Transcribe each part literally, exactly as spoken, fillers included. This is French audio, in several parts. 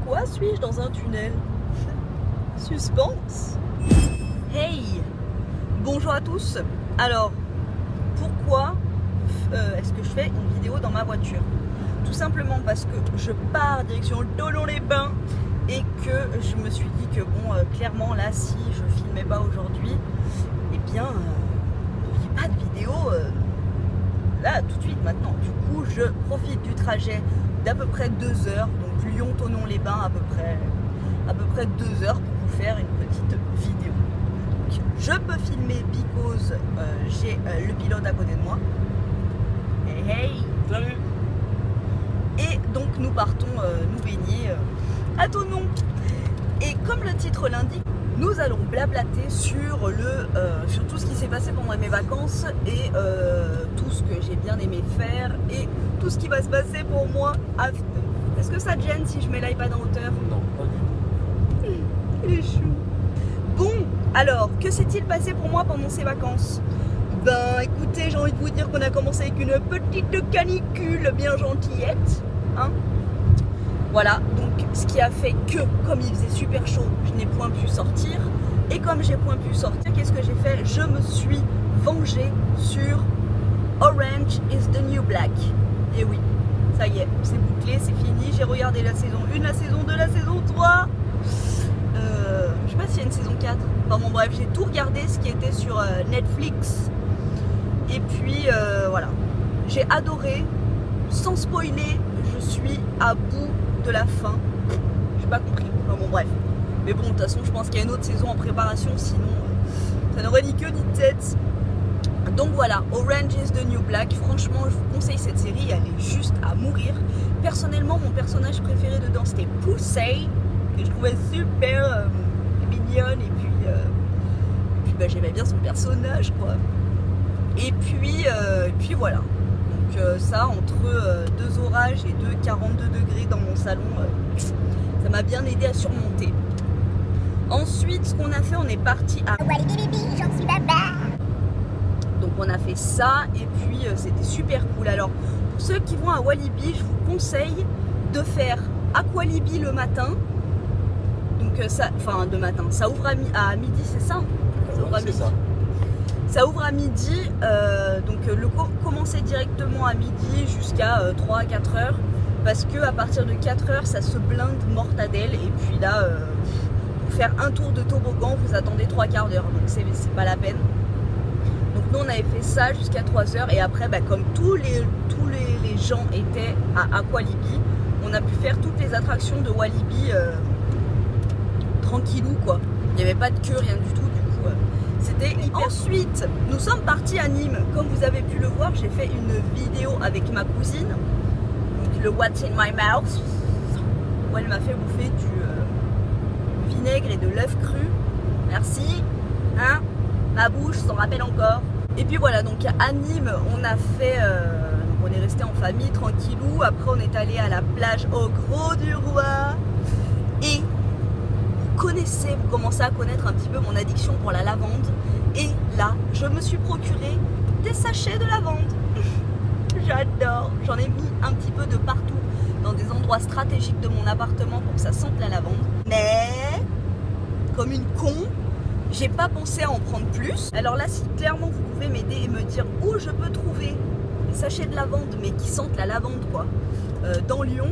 Pourquoi suis-je dans un tunnel? Suspense. Hey, bonjour à tous. Alors, pourquoi euh, est-ce que je fais une vidéo dans ma voiture? Tout simplement parce que je pars direction Thonon-les-Bains et que je me suis dit que bon, euh, clairement là, si je filmais pas aujourd'hui, eh bien, euh, il n'y a pas de vidéo euh, là tout de suite maintenant. Du coup, je profite du trajet d'à peu près deux heures, donc Lyon-Thonon-les-Bains à peu près, à peu près deux heures pour vous faire une petite vidéo. Donc, je peux filmer because euh, j'ai euh, le pilote à côté de moi. Hey, hey. Salut. Et donc nous partons euh, nous baigner euh, à Thonon. Et comme le titre l'indique, nous allons blablater sur, le, euh, sur tout ce qui s'est passé pendant mes vacances et euh, tout ce que j'ai bien aimé faire et tout ce qui va se passer pour moi after. Est-ce que ça te gêne si je mets l'iPad en hauteur? Non, pas du tout. Il est chou. Bon, alors, que s'est-il passé pour moi pendant ces vacances? Ben écoutez, j'ai envie de vous dire qu'on a commencé avec une petite canicule bien gentillette, hein. Voilà, donc ce qui a fait que, comme il faisait super chaud, je n'ai point pu sortir. Et comme j'ai point pu sortir, qu'est-ce que j'ai fait? Je me suis vengée sur Orange is the New Black. Et oui, ça y est, c'est bouclé, c'est fini. J'ai regardé la saison un, la saison deux, la saison trois. Euh, je sais pas s'il y a une saison quatre. Enfin bon bref, j'ai tout regardé ce qui était sur euh, Netflix. Et puis euh, voilà, j'ai adoré, sans spoiler, je suis à bout de la fin. J'ai pas compris, enfin bon bref. Mais bon, de toute façon, je pense qu'il y a une autre saison en préparation, sinon euh, ça n'aurait ni queue ni tête. Donc voilà, Orange is the New Black. Franchement, je vous conseille cette série, elle est juste à mourir. Personnellement, mon personnage préféré dedans, c'était Pussy, que je trouvais super euh, mignonne. Et puis, euh, et puis bah, j'aimais bien son personnage, quoi. Et puis, euh, et puis voilà. Donc euh, ça, entre euh, deux orages et deux quarante-deux degrés dans mon salon, euh, ça m'a bien aidé à surmonter. Ensuite, ce qu'on a fait, on est parti à Walibi, j'en suis baba. Donc on a fait ça et puis euh, c'était super cool. Alors pour ceux qui vont à Walibi, je vous conseille de faire Aqualibi le matin. Donc euh, ça, enfin de matin, ça ouvre à, mi à midi, c'est ça? Ça ouvre à midi. Ça. Ça ouvre à midi, euh, donc euh, le co commencer directement à midi jusqu'à euh, trois à quatre heures, parce que à partir de quatre heures ça se blinde mortadelle, et puis là euh, pour faire un tour de toboggan vous attendez trois quarts d'heure, donc c'est pas la peine. Donc nous on avait fait ça jusqu'à trois heures, et après bah, comme tous les, tous les, les gens étaient à Aqualibi, on a pu faire toutes les attractions de Walibi euh, tranquillou quoi, il n'y avait pas de queue, rien du tout. C'était hyper. Ensuite, nous sommes partis à Nîmes. Comme vous avez pu le voir, j'ai fait une vidéo avec ma cousine, donc le What's in my mouth, où elle m'a fait bouffer du euh, vinaigre et de l'œuf cru. Merci, hein, ma bouche s'en rappelle encore. Et puis voilà, donc à Nîmes, on a fait, euh, donc on est resté en famille tranquillou. Après, on est allé à la plage au Gros du Roi et connaissez, vous commencez à connaître un petit peu mon addiction pour la lavande, et là je me suis procuré des sachets de lavande. J'adore, j'en ai mis un petit peu de partout dans des endroits stratégiques de mon appartement pour que ça sente la lavande, mais comme une con j'ai pas pensé à en prendre plus. Alors là, si clairement vous pouvez m'aider et me dire où je peux trouver des sachets de lavande mais qui sentent la lavande quoi, euh, dans Lyon,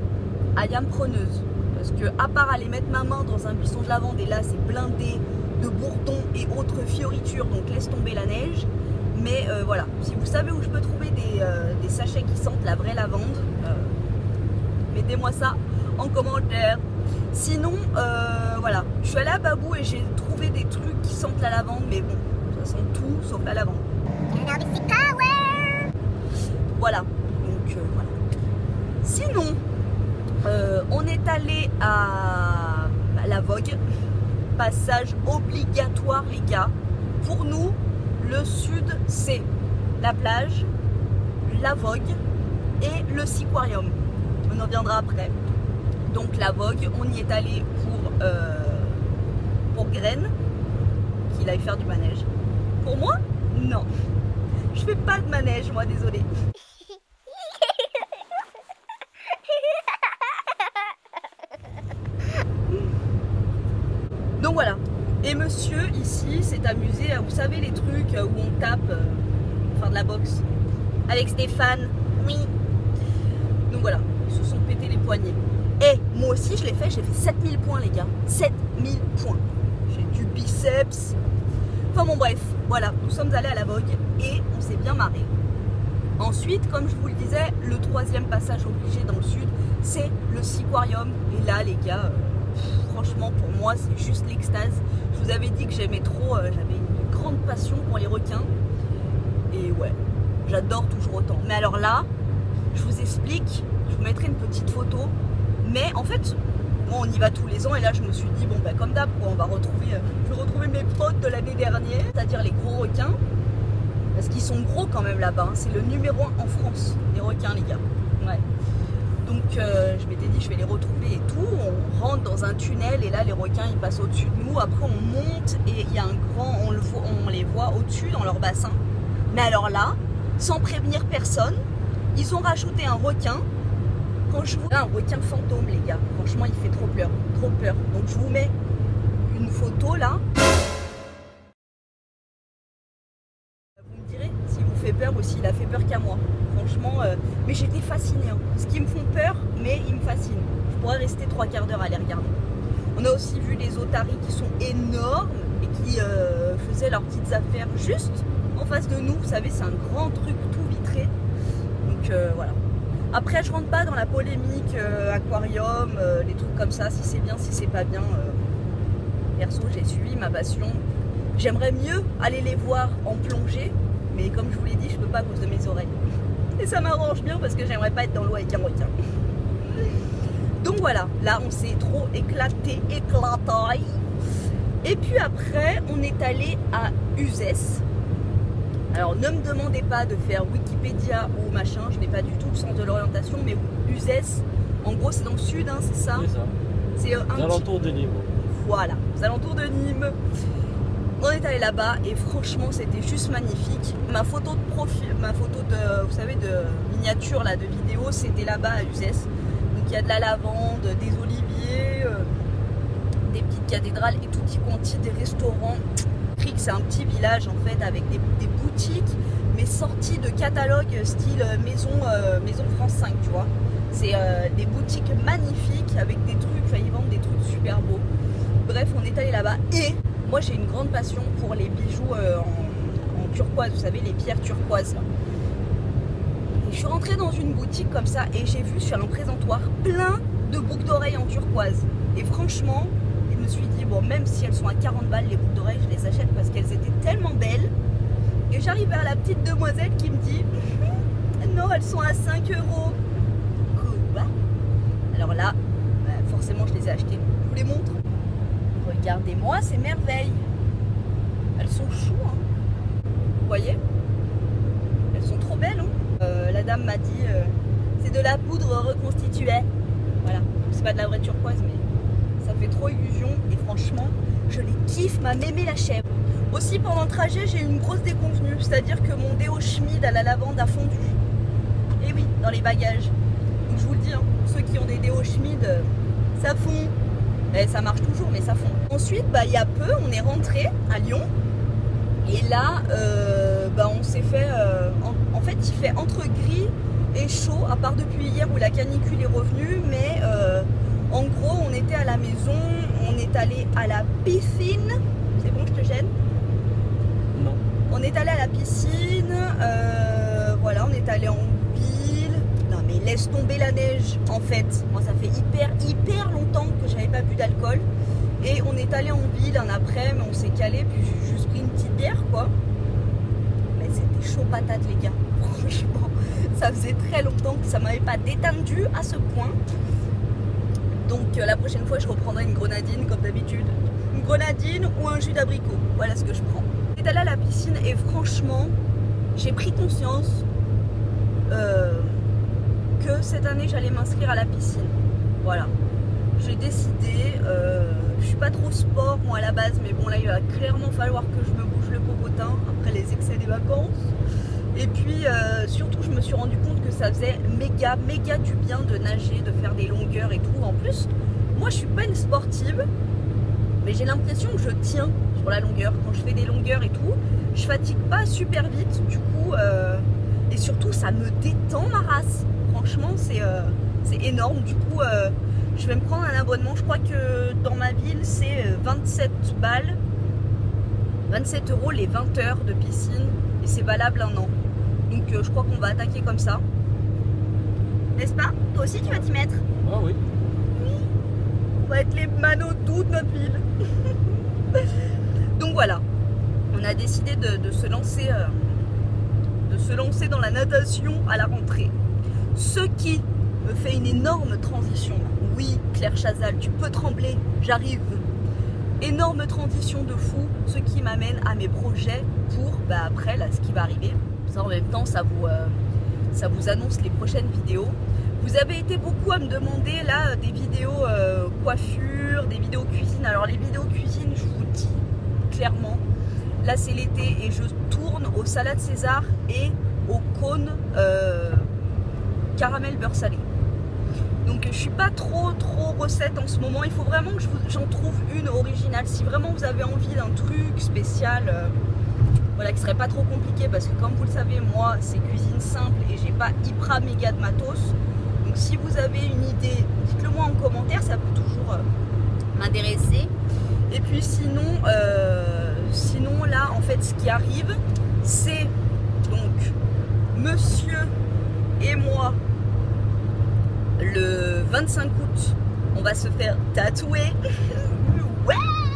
I am preneuse. Parce que à part aller mettre ma main dans un buisson de lavande, et là c'est blindé de bourdons et autres fioritures, donc laisse tomber la neige. Mais euh, voilà, si vous savez où je peux trouver des, euh, des sachets qui sentent la vraie lavande, euh, mettez-moi ça en commentaire. Sinon, euh, voilà, je suis allée à Babou et j'ai trouvé des trucs qui sentent la lavande, mais bon, ça sent tout sauf la lavande. Voilà, donc euh, voilà. Sinon, Euh, on est allé à la Vogue, passage obligatoire les gars. Pour nous, le sud c'est la plage, la Vogue et le Siquarium. On en reviendra après. Donc la Vogue, on y est allé pour, euh, pour Graine, qu'il aille faire du manège. Pour moi, non. Je fais pas de manège moi, désolée. Et monsieur ici s'est amusé à, vous savez, les trucs où on tape, euh, faire de la boxe. Avec Stéphane, oui. Donc voilà, ils se sont pété les poignets. Et moi aussi je l'ai fait, j'ai fait sept mille points les gars. sept mille points. J'ai du biceps. Enfin bon bref, voilà, nous sommes allés à la Vogue et on s'est bien marré. Ensuite, comme je vous le disais, le troisième passage obligé dans le sud, c'est le Seaquarium. Et là les gars, euh, franchement pour moi c'est juste l'extase. Je vous avais dit que j'aimais trop, euh, j'avais une grande passion pour les requins. Et ouais, j'adore toujours autant. Mais alors là, je vous explique, je vous mettrai une petite photo. Mais en fait, bon, on y va tous les ans et là je me suis dit, bon bah comme d'hab, on va retrouver, euh, je vais retrouver mes potes de l'année dernière, c'est-à-dire les gros requins. Parce qu'ils sont gros quand même là-bas, hein. C'est le numéro un en France, les requins les gars. Ouais. Donc euh, je m'étais dit je vais les retrouver et tout. On rentre dans un tunnel et là les requins ils passent au-dessus de nous. Après on monte et il y a un grand, on, le voit, on les voit au-dessus dans leur bassin. Mais alors là, sans prévenir personne, ils ont rajouté un requin. Quand je vois un requin fantôme les gars, franchement il fait trop peur, trop peur. Donc je vous mets une photo là. Vous me direz si vous fait peur aussi, il a fait peur qu'à moi. Franchement, euh, mais j'étais fascinée. Hein. Ce qui me font peur, mais ils me fascinent. Je pourrais rester trois quarts d'heure à les regarder. On a aussi vu des otaries qui sont énormes et qui euh, faisaient leurs petites affaires juste en face de nous. Vous savez, c'est un grand truc tout vitré. Donc euh, voilà. Après, je rentre pas dans la polémique euh, aquarium, euh, les trucs comme ça, si c'est bien, si c'est pas bien. Euh, perso, j'ai suivi ma passion. J'aimerais mieux aller les voir en plongée, mais comme je vous l'ai dit, je peux pas à cause de mes oreilles. Et ça m'arrange bien parce que j'aimerais pas être dans l'eau avec un requin. Donc voilà, là on s'est trop éclaté, éclaté. Et puis après, on est allé à Uzès. Alors ne me demandez pas de faire Wikipédia ou machin, je n'ai pas du tout le sens de l'orientation, mais Uzès, en gros c'est dans le sud, hein, c'est ça? C'est ça. C'est un aux alentours de Nîmes. Voilà, aux alentours de Nîmes. On est allé là-bas et franchement c'était juste magnifique. Ma photo de profil, ma photo de, vous savez, de miniature là, de vidéo, c'était là-bas à Uzès. Donc il y a de la lavande, des oliviers, euh, des petites cathédrales et tutti quanti, des restaurants. Cric, c'est un petit village en fait avec des, des boutiques, mais sorties de catalogues style maison, euh, maison France cinq, tu vois. C'est euh, des boutiques magnifiques avec des trucs, enfin, ils vendent des trucs super beaux. Bref, on est allé là-bas et moi j'ai une grande passion pour les bijoux euh, en, en turquoise, vous savez, les pierres turquoises là. Et je suis rentrée dans une boutique comme ça et j'ai vu sur un présentoir plein de boucles d'oreilles en turquoise. Et franchement, je me suis dit, bon, même si elles sont à quarante balles les boucles d'oreilles, je les achète parce qu'elles étaient tellement belles. Et j'arrive vers la petite demoiselle qui me dit, non, elles sont à cinq euros. Quoi? Alors là, bah, forcément je les ai achetées. Je vous les montre. Regardez-moi ces merveilles. Elles sont choues, hein. Vous voyez? Elles sont trop belles, hein. Euh, la dame m'a dit, euh, c'est de la poudre reconstituée. Voilà, c'est pas de la vraie turquoise, mais ça fait trop illusion. Et franchement, je les kiffe, ma mémé la chèvre. Aussi, pendant le trajet, j'ai eu une grosse déconvenue. C'est-à-dire que mon déo Schmid à la lavande a fondu. Et oui, dans les bagages. Donc je vous le dis, hein, ceux qui ont des déos Schmid, euh, ça fond. Et ça marche toujours, mais ça fond. Ensuite, bah, il y a peu, on est rentré à Lyon. Et là, euh, bah, on s'est fait... Euh, en, en fait, il fait entre gris et chaud, à part depuis hier où la canicule est revenue. Mais euh, en gros, on était à la maison, on est allé à la piscine. C'est bon, je te gêne? Non. On est allé à la piscine. Euh, voilà, on est allé en ville. Non, mais laisse tomber la neige, en fait. Moi, ça fait hyper, hyper longtemps que j'avais pas bu d'alcool. Et on est allé en ville un après, mais on s'est calé, puis j'ai juste pris une petite bière, quoi. Mais c'était chaud patate, les gars. Franchement, ça faisait très longtemps que ça m'avait pas détendu à ce point. Donc euh, la prochaine fois, je reprendrai une grenadine, comme d'habitude. Une grenadine ou un jus d'abricot. Voilà ce que je prends. On est allé à la piscine et franchement, j'ai pris conscience euh, que cette année, j'allais m'inscrire à la piscine. Voilà. J'ai décidé, euh, je suis pas trop sport moi à la base, mais bon là il va clairement falloir que je me bouge le popotin après les excès des vacances. Et puis euh, surtout je me suis rendu compte que ça faisait méga méga du bien de nager, de faire des longueurs et tout. En plus, moi je suis pas une sportive, mais j'ai l'impression que je tiens sur la longueur. Quand je fais des longueurs et tout, je fatigue pas super vite, du coup, euh, et surtout ça me détend ma race. Franchement, c'est euh, c'est énorme. Du coup, euh, je vais me prendre un abonnement. Je crois que dans ma ville, c'est vingt-sept balles, vingt-sept euros les vingt heures de piscine, et c'est valable un an. Donc, euh, je crois qu'on va attaquer comme ça. N'est-ce pas? Toi aussi, tu vas t'y mettre? Ah oui. Oui. On va être les manauds de notre ville. Donc voilà, on a décidé de, de se lancer, euh, de se lancer dans la natation à la rentrée. Ce qui me fait une énorme transition. Oui, Claire Chazal, tu peux trembler, j'arrive. Énorme transition de fou, ce qui m'amène à mes projets pour bah, après là, ce qui va arriver. Ça, en même temps, ça vous, euh, ça vous annonce les prochaines vidéos. Vous avez été beaucoup à me demander là des vidéos euh, coiffure, des vidéos cuisine. Alors les vidéos cuisine, je vous dis clairement, là c'est l'été et je tourne aux salades César et aux cônes euh, caramel beurre salé. Donc je suis pas trop trop recette en ce moment. Il faut vraiment que j'en trouve une originale. Si vraiment vous avez envie d'un truc spécial, euh, voilà, qui serait pas trop compliqué, parce que comme vous le savez, moi c'est cuisine simple et j'ai pas hyper méga de matos. Donc si vous avez une idée, dites-le moi en commentaire, ça peut toujours euh, m'intéresser. Et puis sinon, euh, sinon là en fait ce qui arrive, c'est donc monsieur et moi le vingt-cinq août, on va se faire tatouer. Ouais.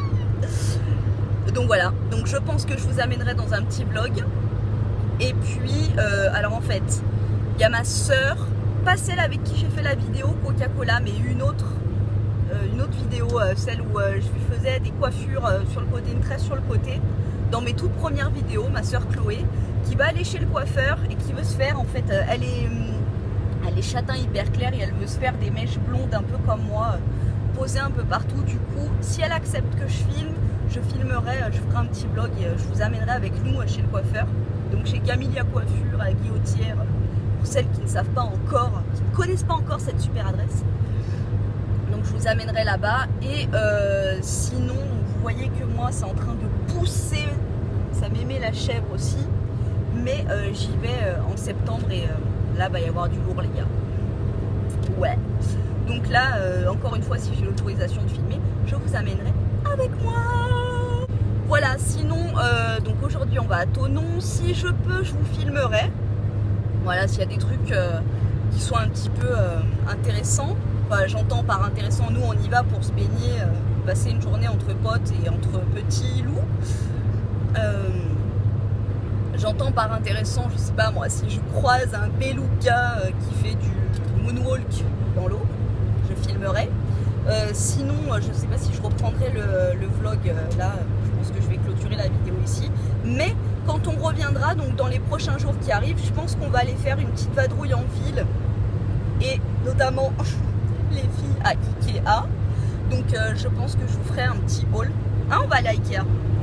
Donc voilà, donc je pense que je vous amènerai dans un petit vlog. Et puis, euh, alors en fait, il y a ma soeur, pas celle avec qui j'ai fait la vidéo Coca-Cola, mais une autre, euh, une autre vidéo, euh, celle où euh, je lui faisais des coiffures euh, sur le côté, une tresse sur le côté. Dans mes toutes premières vidéos, ma soeur Chloé, qui va aller chez le coiffeur et qui veut se faire, en fait, euh, elle est... Elle est châtain hyper clair et elle veut se faire des mèches blondes un peu comme moi, posées un peu partout. Du coup, si elle accepte que je filme, je filmerai, je ferai un petit vlog et je vous amènerai avec nous chez le coiffeur. Donc chez Camilla Coiffure à la Guillotière, pour celles qui ne savent pas encore, qui ne connaissent pas encore cette super adresse. Donc je vous amènerai là-bas. Et euh, sinon, vous voyez que moi, c'est en train de pousser. Ça m'aimait la chèvre aussi. Mais euh, j'y vais euh, en septembre et... Euh, là, va y avoir du lourd, les gars. Ouais. Donc là, euh, encore une fois, si j'ai l'autorisation de filmer, je vous amènerai avec moi. Voilà, sinon, euh, donc aujourd'hui, on va à Thonon. Si je peux, je vous filmerai. Voilà, s'il y a des trucs euh, qui sont un petit peu euh, intéressants. Enfin, j'entends par intéressant, nous, on y va pour se baigner, euh, passer une journée entre potes et entre petits loups. Euh, J'entends par intéressant, je sais pas moi, si je croise un beluga euh, qui fait du moonwalk dans l'eau, je filmerai. Euh, sinon, je sais pas si je reprendrai le, le vlog euh, là, je pense que je vais clôturer la vidéo ici. Mais quand on reviendra, donc dans les prochains jours qui arrivent, je pense qu'on va aller faire une petite vadrouille en ville. Et notamment les filles à Ikea. Donc euh, je pense que je vous ferai un petit haul. Hein, on va aller à Ikea.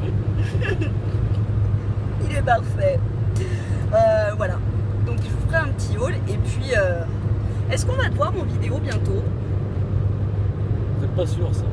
Il est parfait. Euh, voilà. Donc je vous ferai un petit haul. Et puis, euh, est-ce qu'on va te voir en vidéo bientôt? Vous n'êtes pas sûr ça?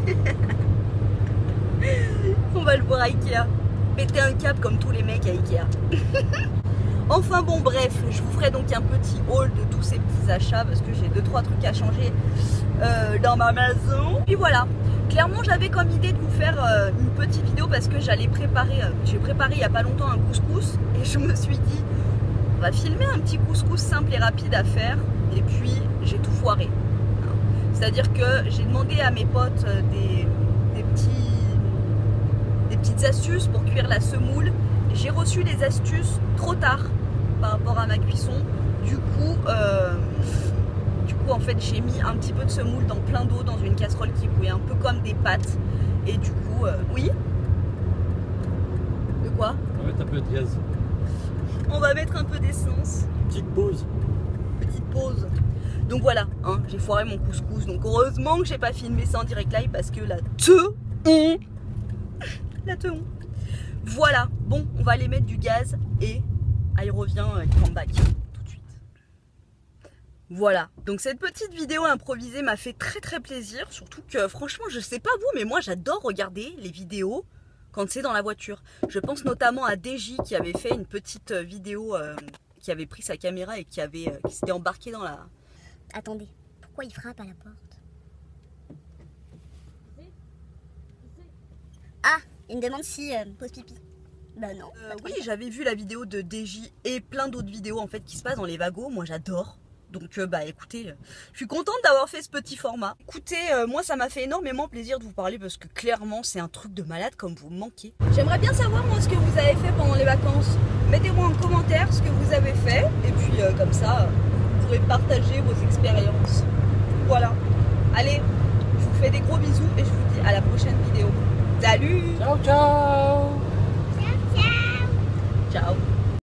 On va le voir à Ikea. Péter un câble comme tous les mecs à Ikea. Enfin bon, bref, je vous ferai donc un petit haul de tous ces petits achats parce que j'ai deux trois trucs à changer euh, dans ma maison. Puis voilà. Clairement, j'avais comme idée de vous faire euh, une petite vidéo parce que j'allais préparer, euh, j'ai préparé il n'y a pas longtemps un couscous et je me suis dit, on va filmer un petit couscous simple et rapide à faire et puis j'ai tout foiré. C'est-à-dire que j'ai demandé à mes potes euh, des, des, petits, des petites astuces pour cuire la semoule. J'ai reçu les astuces trop tard par rapport à ma cuisson. Du coup, euh, Du coup, en fait, j'ai mis un petit peu de semoule dans plein d'eau dans une casserole qui bouillait un peu comme des pâtes. Et du coup, euh, oui. De quoi? On va mettre un peu de gaz. On va mettre un peu d'essence. Petite pause. Petite pause. Donc voilà, hein, j'ai foiré mon couscous. Donc heureusement que j'ai pas filmé ça en direct live parce que la te on. La te on. Voilà, bon, on va aller mettre du gaz et elle revient, il come back tout de suite. Voilà, donc cette petite vidéo improvisée m'a fait très très plaisir, surtout que franchement je sais pas vous mais moi j'adore regarder les vidéos quand c'est dans la voiture. Je pense notamment à D J qui avait fait une petite vidéo, euh, qui avait pris sa caméra et qui, avait, euh, qui s'était embarqué dans la... Attendez, pourquoi il frappe à la porte? Ah, il me demande si euh, pose pipi. Bah non. Euh, oui, j'avais vu la vidéo de D J et plein d'autres vidéos en fait qui se passent dans les wagons, moi j'adore. Donc euh, bah écoutez, euh, je suis contente d'avoir fait ce petit format. Écoutez, euh, moi ça m'a fait énormément plaisir de vous parler parce que clairement c'est un truc de malade comme vous me manquez. J'aimerais bien savoir moi ce que vous avez fait pendant les vacances. Mettez-moi en commentaire ce que vous avez fait et puis euh, comme ça vous pourrez partager vos expériences. Voilà. Allez, je vous fais des gros bisous et je vous dis à la prochaine vidéo. Salut! Ciao, ciao! Ciao, ciao. Ciao!